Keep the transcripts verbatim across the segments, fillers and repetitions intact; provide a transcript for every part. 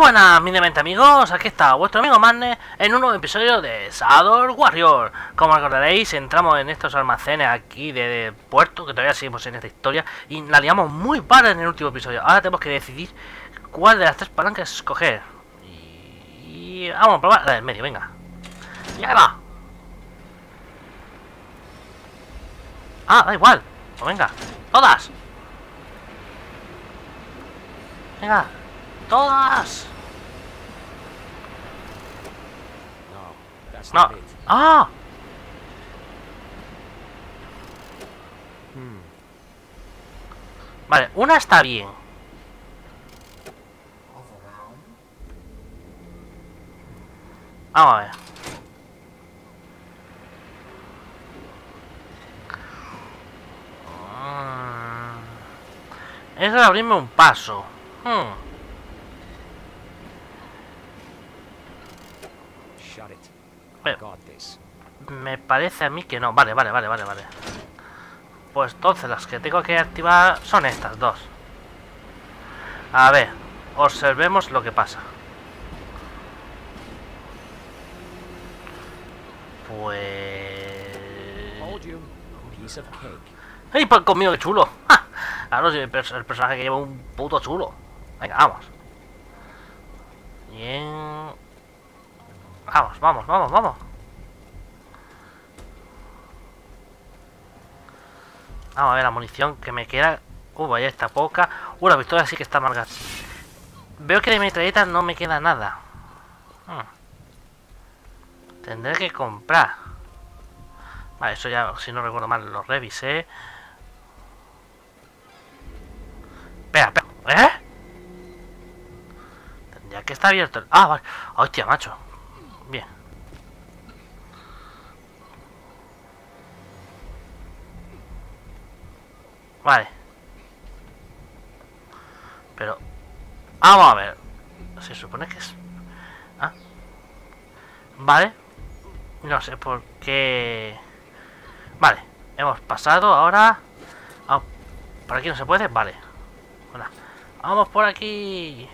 buenas, mis demente amigos, aquí está vuestro amigo Madness en un nuevo episodio de Shadow Warrior. Como recordaréis, entramos en estos almacenes aquí de, de puerto, que todavía seguimos en esta historia, y la liamos muy parda en el último episodio. Ahora tenemos que decidir cuál de las tres palancas escoger. Y, y vamos a probar la del medio, venga. Ya va. Ah, da igual. Pues venga, todas. Venga, todas. No. ¡Ah! Hmm. Vale, una está bien. Vamos a ver. Mm. Eso es abrirme un paso. Hmm. Me parece a mí que no. Vale, vale, vale, vale, vale. Pues entonces las que tengo que activar son estas dos. A ver, observemos lo que pasa. Pues... ¡Ay, pan conmigo, qué chulo! ¡Ja! Ahora sí, el personaje que lleva un puto chulo. Venga, vamos. Bien. Vamos, vamos, vamos, vamos. Vamos a ver la munición que me queda. Uh, vaya, está poca. Uh, la pistola sí que está amarga. Veo que de metralleta no me queda nada. Hmm. Tendré que comprar. Vale, eso ya, si no recuerdo mal, lo revisé. Espera, espera. ¿Eh? Tendría que estar abierto. Ah, vale. Hostia, macho. Bien. Vale. Pero... vamos a ver. Se supone que es... ¿Ah? Vale. No sé por qué... Vale. Hemos pasado ahora... Oh, ¿por aquí no se puede? Vale. Hola. Vamos por aquí.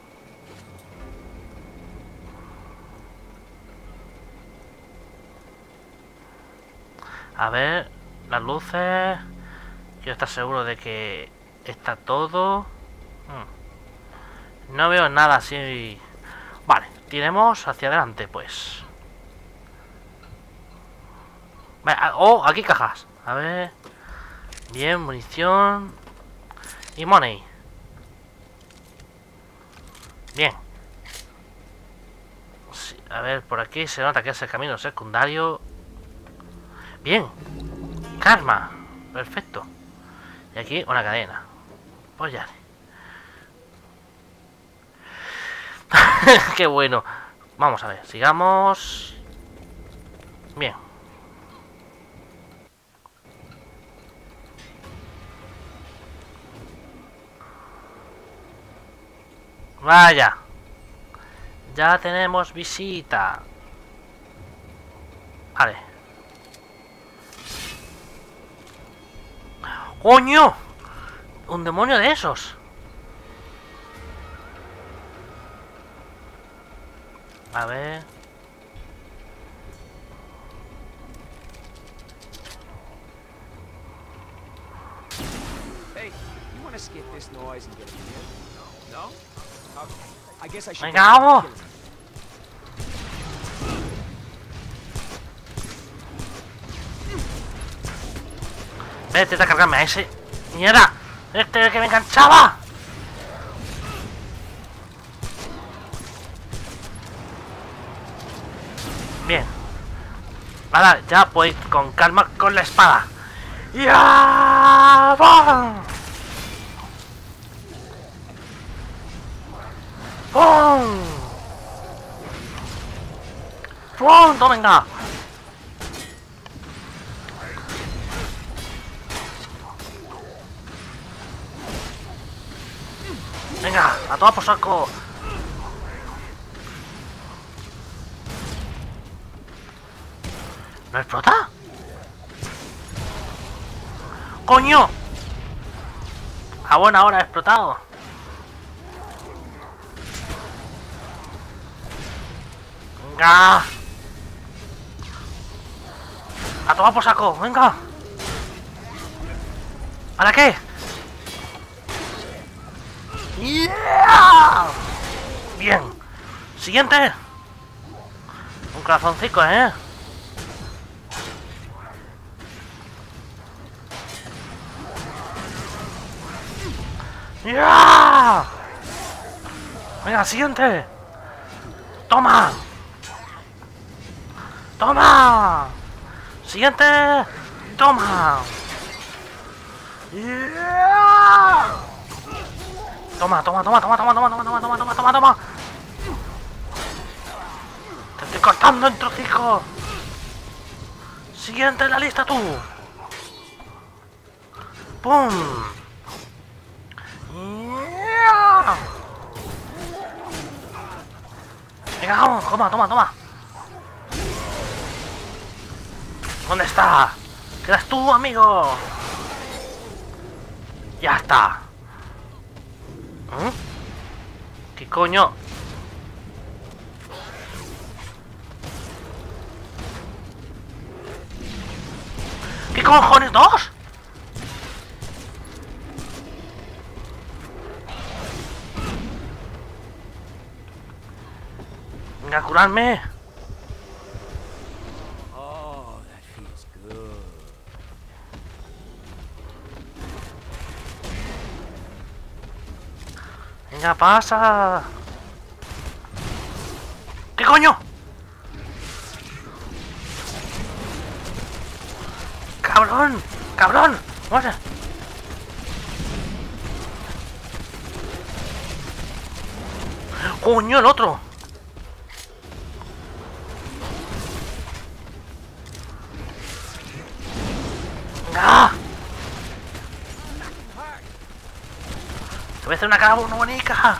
A ver... las luces... Quiero estar seguro de que está todo. Hmm. No veo nada así. Vale, tiremos hacia adelante, pues. Vale, oh, aquí cajas. A ver. Bien, munición. Y money. Bien. Sí, a ver, por aquí se nota que es el camino secundario. Bien. Karma. Perfecto. Y aquí una cadena. Pues ya. Qué bueno. Vamos a ver, sigamos. Bien. Vaya. Ya tenemos visita. Vale. ¡Coño! Un demonio de esos. A ver. Venga, vamos. Vete a cargarme a ese. ¡Mierda! ¡Este es el que me enganchaba! Bien. Vale, ya voy con calma con la espada. ¡Ya! ¡Bum! ¡Bum! ¡Bum! ¡No, venga! Venga, a toda por saco. ¿No explota? ¡Coño! A buena hora ha explotado. ¡Venga! ¡A tomar por saco! ¡Venga! ¿Ahora qué? ¡Yeah! Bien. Siguiente. Un corazoncito, ¿eh? ¡Yeah! Venga, siguiente. ¡Toma! ¡Toma! Siguiente. ¡Toma! ¡Yeah! Toma, toma, toma, toma, toma, toma, toma, toma, toma, toma, toma, toma. Te estoy cortando en trocitos. Siguiente en la lista tú. ¡Pum! ¡Yeah! Venga, vamos, toma, toma, toma. ¿Dónde está? ¿Qué eres tú, amigo? Ya está. ¿Eh? ¿Qué coño? ¿Qué cojones? ¿Dos? Venga, a curarme. Venga, pasa. ¿Qué coño? ¡Cabrón! ¡Cabrón! ¡Muere! ¡Coño, el otro! ¡Venga! Te voy a hacer una cara bonita.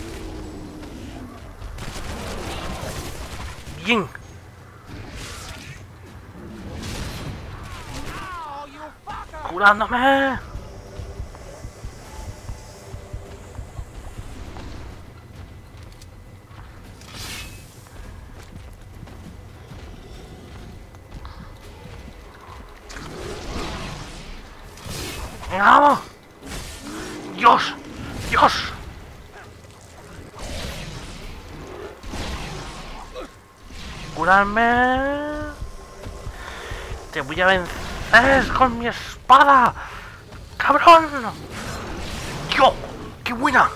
Bien. Curándome. Venga, vamos. Dios. Dios. Curarme. Te voy a vencer con mi espada. ¡Cabrón! ¡Dios! ¡Qué buena!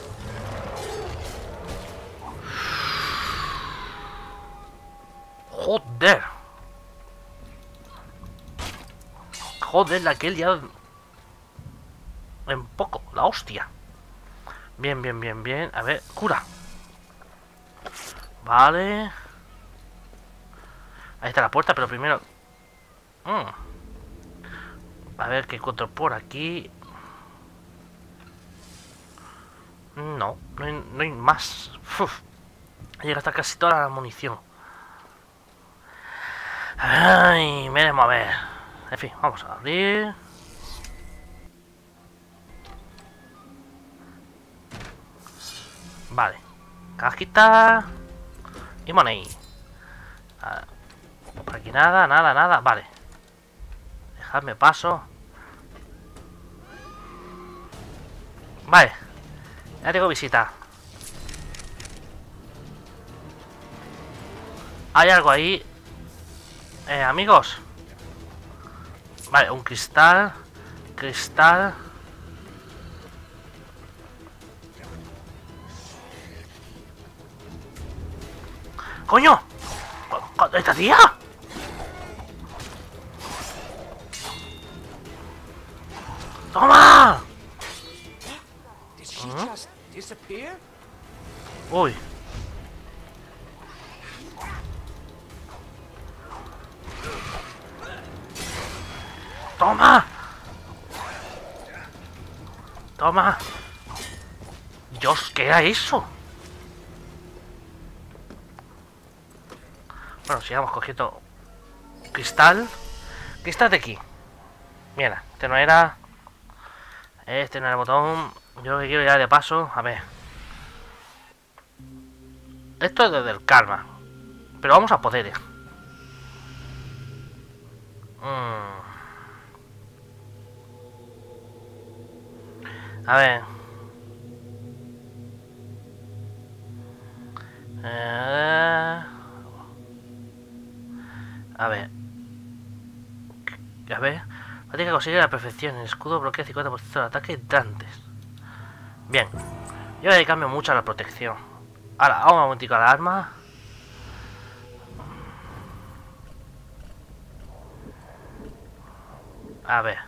¡Joder! Joder, la que he liado en poco, la hostia. Bien, bien, bien, bien. A ver, cura. Vale. Ahí está la puerta, pero primero... Mm. A ver qué encuentro por aquí. No, no hay, no hay más. Uf. Llega hasta casi toda la munición. Ay, veremos a ver. En fin, vamos a abrir. Vale. Cajita. Y money. Por aquí nada, nada, nada. Vale. Dejadme paso. Vale. Ya tengo visita. Hay algo ahí. Eh, amigos. Vale, un cristal. Cristal. ¡Coño! ¿Esta tía? ¡Toma! Uy. ¡Toma! ¡Toma! Dios, ¿qué era eso? Bueno, sigamos cogiendo cristal. Cristal de aquí. Mira, este no era. Este no era el botón. Yo lo que quiero ya de paso. A ver. Esto es desde el karma. Pero vamos a poderes. Mm. A ver. Eh... A ver. A ver. Práctica consigue la perfección. El escudo bloquea cincuenta por ciento del ataque entrantes. Bien. Yo le cambio mucho a la protección. Ahora, vamos un momentico a la arma. A ver.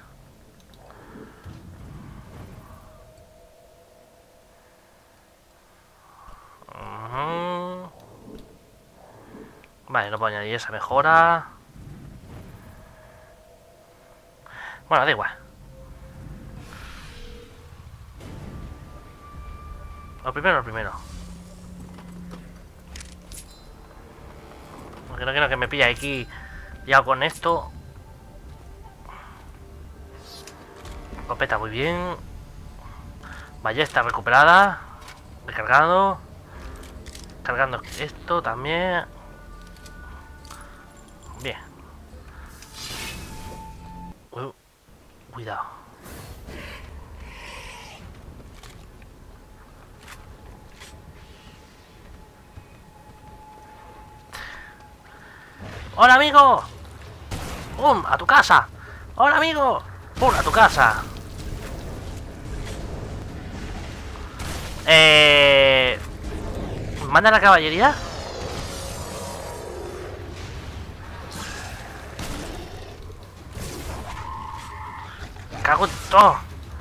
Uh-huh. Vale, no puedo añadir esa mejora. Bueno, da igual. Lo primero, lo primero. Porque no quiero que me pille aquí ya con esto. Escopeta muy bien. Ballesta recuperada. Recargado. Cargando esto también. Bien. Uh, cuidado. ¡Hola, amigo! ¡Pum! ¡A tu casa! ¡Hola, amigo! ¡Pum! ¡A tu casa! Eh... ¿Manda la caballería? ¡Cago en todo!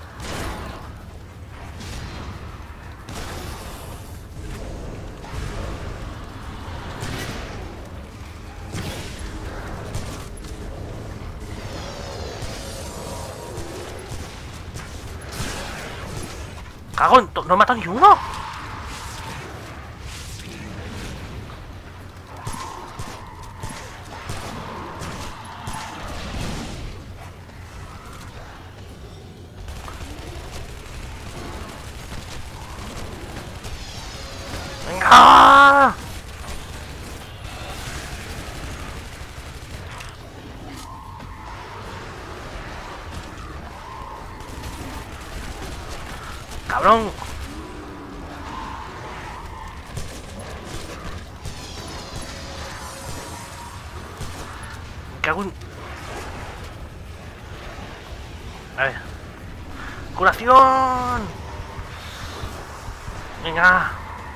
¡Cago en todo! ¡No he matado ni uno! ¡Venga! ¡Cabrón! Me cago en... A ver. ¡Curación! Venga.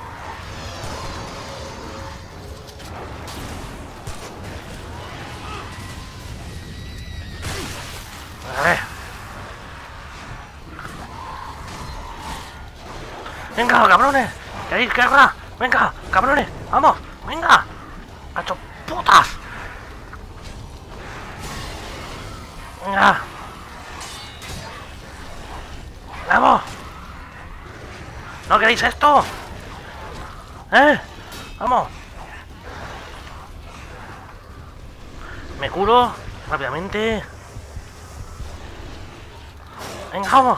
A ver. Venga, cabrones. Que hay guerra. Venga, cabrones. Vamos. Venga. ¡Cacho putas! Venga. ¡Vamos! ¿No queréis esto? ¿Eh? ¡Vamos! Me curo rápidamente. Venga, vamos.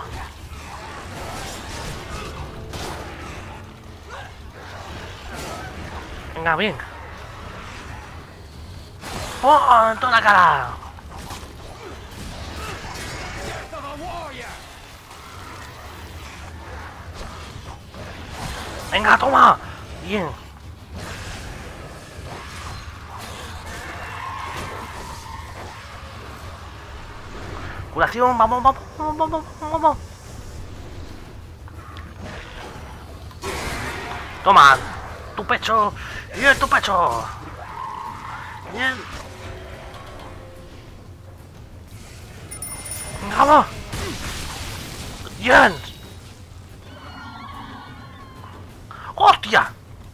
Venga, bien. ¡Oh! ¡En toda la cara! ¡Venga, toma! Bien. Curación, vamos, vamos, vamos, vamos, vamos. Toma, tu pecho. Bien, tu pecho. Bien. Venga, vamos. Bien. ¡Hostia!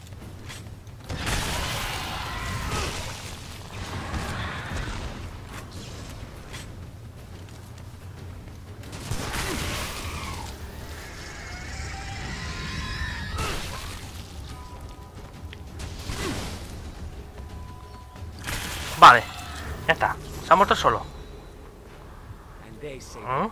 Vale, ya está. Se ha muerto solo. ¿Mm?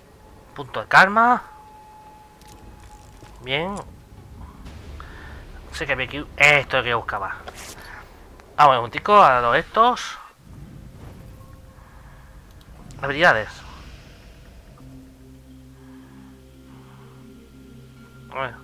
Punto de karma. Bien. Sé que había aquí... Esto es que yo buscaba. Vamos, un tico a los estos. Habilidades. A ver.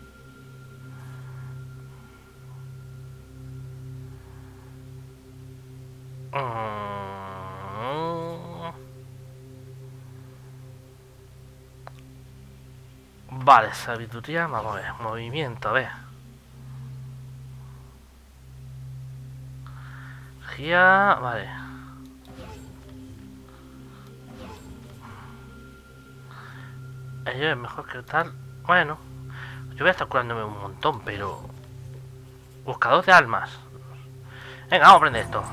Mm. Vale, sabiduría, vamos a ver. Movimiento, a ver. Gia, vale. Ello es mejor que tal. Bueno, yo voy a estar curándome un montón, pero... Buscador de almas. Venga, vamos a aprender esto.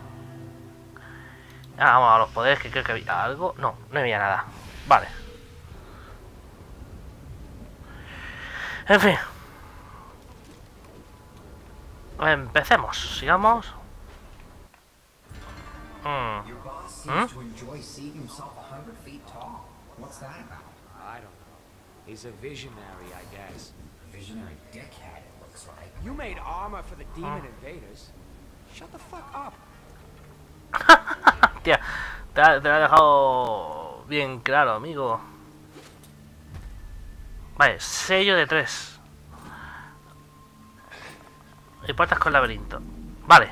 Ah, vamos a los poderes, que creo que había algo. No, no había nada. Vale. En fin. Empecemos. Sigamos. Mm. ¿Mm? I don't know. He's a visionary, I guess. Visionary dickhead, it looks like. You made armor for the demon invaders. Shut the fuck up. Tía, te, ha- te lo he dejado bien claro, amigo. Vale, sello de tres. Y puertas con laberinto. Vale.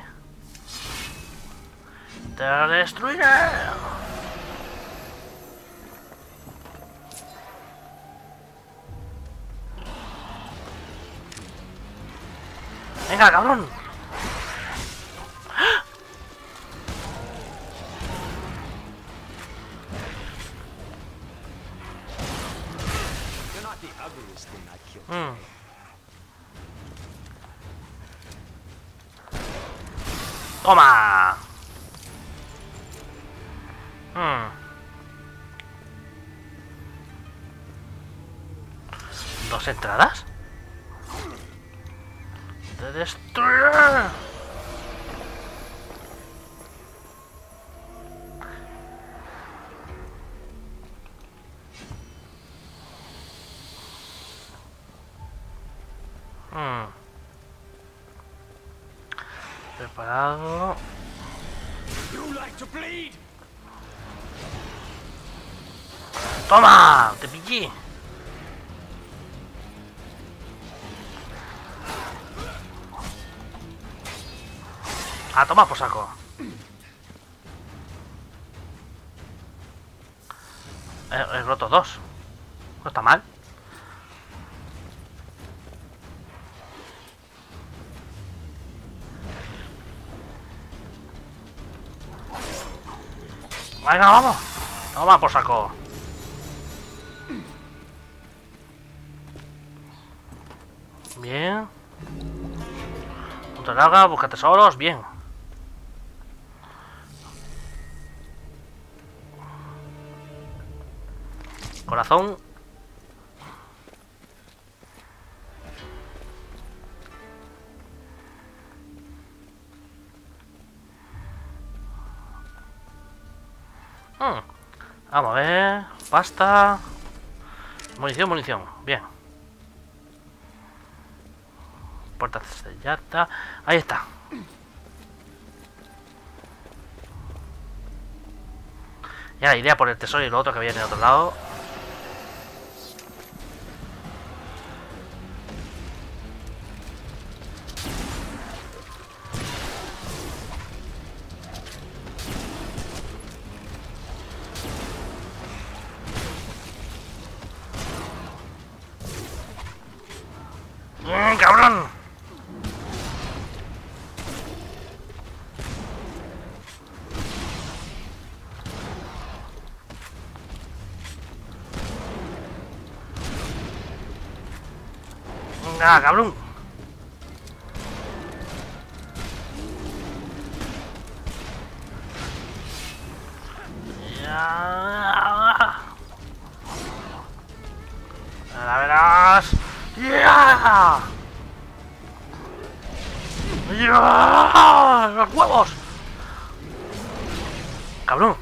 Te la destruiré. Venga, cabrón. You're not the ugliest thing I killed. Mm. Toma. Mm. ¿Dos entradas? ¡Te destruiré! Mm. Preparado. You like to bleed? ¡Toma! ¡Te pillé! ¡A tomar por saco! He, he roto dos. No está mal. Venga, vamos. Toma por saco. Bien. Punto de larga, busca tesoros. Bien. Corazón. Hmm. Vamos a ver. Pasta. Munición, munición. Bien. Puerta sellada. Ahí está. Ya iré a por el tesoro y lo otro que había en el otro lado. ¡Mmm, cabrón! ¡Venga, cabrón! Ya. La verás. ¡Ya! ¡Ya! ¡Los huevos! ¡Cabrón!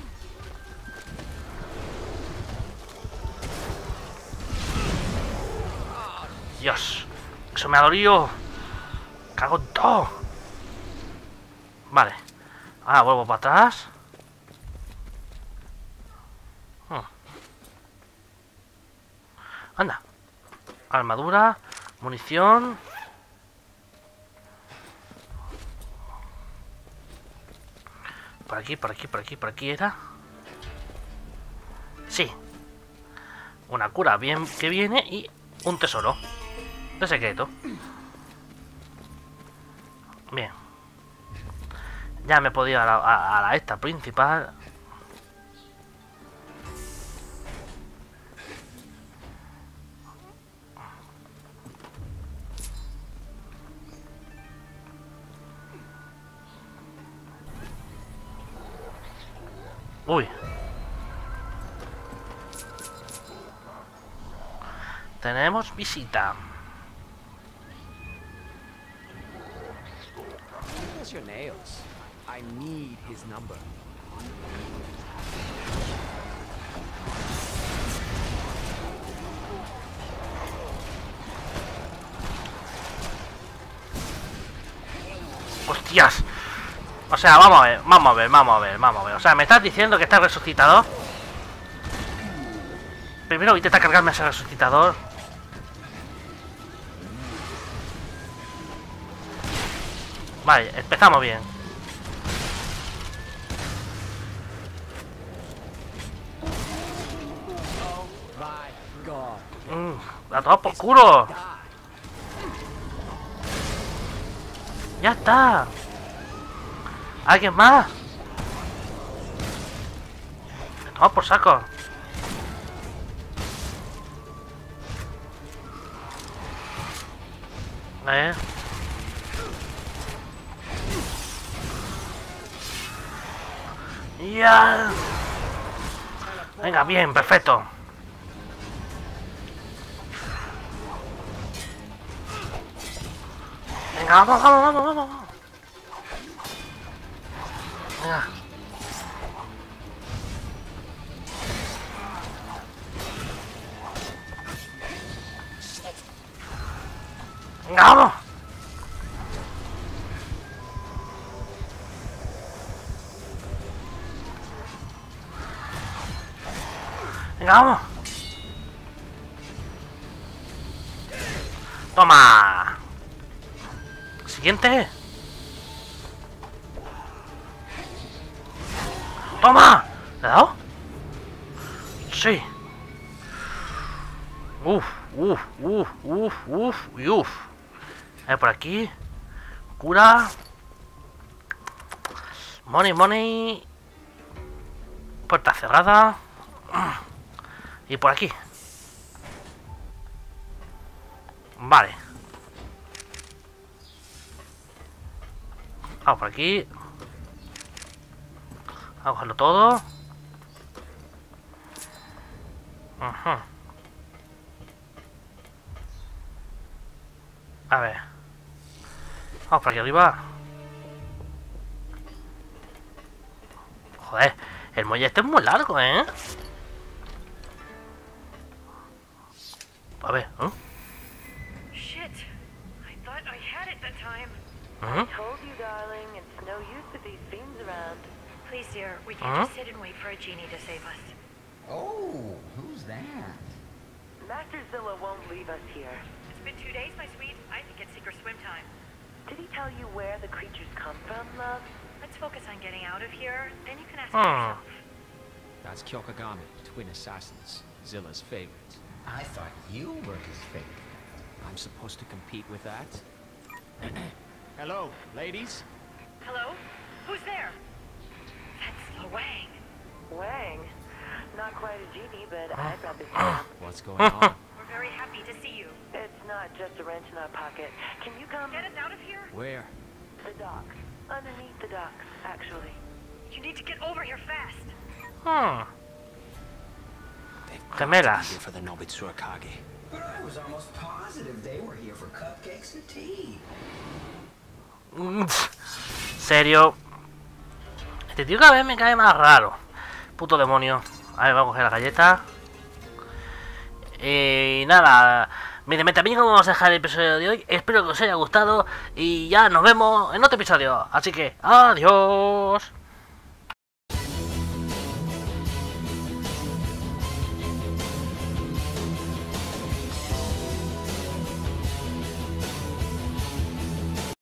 Dios, eso me ha dolido. cago en todo. Vale. Ahora vuelvo para atrás. Hmm. Anda. Armadura. Munición. Por aquí, por aquí, por aquí, por aquí era. Sí. Una cura bien que viene y un tesoro de secreto. Bien. Ya me he podido ir a la, a, a la esta principal. Uy. Tenemos visita. Where's your nails? I need his number. Hostias. O sea, vamos a ver, vamos a ver, vamos a ver, vamos a ver. O sea, me estás diciendo que está el resucitador. Primero voy a intentar cargarme a ese resucitador. Vale, empezamos bien. My God. Mm, a todo por culo. Ya está. ¿Alguien más? Toma por saco. Eh. Ya. Venga, bien, perfecto. Venga, vamos, vamos, vamos, vamos. Venga. Venga, vamos. Venga, vamos. Toma. Siguiente. Toma. ¿Le he dado? Sí. Uf, uf, uf, uf, uf, y uf. A ver, por aquí. Cura. Money, money. Puerta cerrada. Y por aquí. Vale. Vamos por aquí. Vamos a cogerlo todo. Ajá. A ver. Vamos por aquí arriba. Joder, el muelle este es muy largo, ¿eh? A ver, ¿eh? Shit. I thought I had it that time. ¿Eh? Told you, darling, it's no use with these fiends around. Please, dear, we can't Huh? just sit and wait for a genie to save us. Oh, who's that? Master Zilla won't leave us here. It's been two days, my sweet. I think it's secret swim time. Did he tell you where the creatures come from, love? Let's focus on getting out of here, then you can ask Hmm. yourself. That's Kyokugami, twin assassins, Zilla's favorite. I thought you were his favorite. I'm supposed to compete with that? Hello, ladies. Hello? Who's there? That's Wang. Wang. Not quite a genie, but I'd rather see him. What's going on? We're very happy to see you. It's not just a wrench in our pocket. Can you come? Get us out of here? Where? The docks. Underneath the docks, actually. You need to get over here fast. Hmm. They've Gemelas. here for the Nobitsura Kage. But I was almost positive they were here for cupcakes and tea. Mm, serio. Este tío cada vez me cae más raro. Puto demonio. A ver, voy a coger la galleta. Y nada. Miren, también vamos a dejar el episodio de hoy. Espero que os haya gustado y ya nos vemos en otro episodio. Así que, adiós.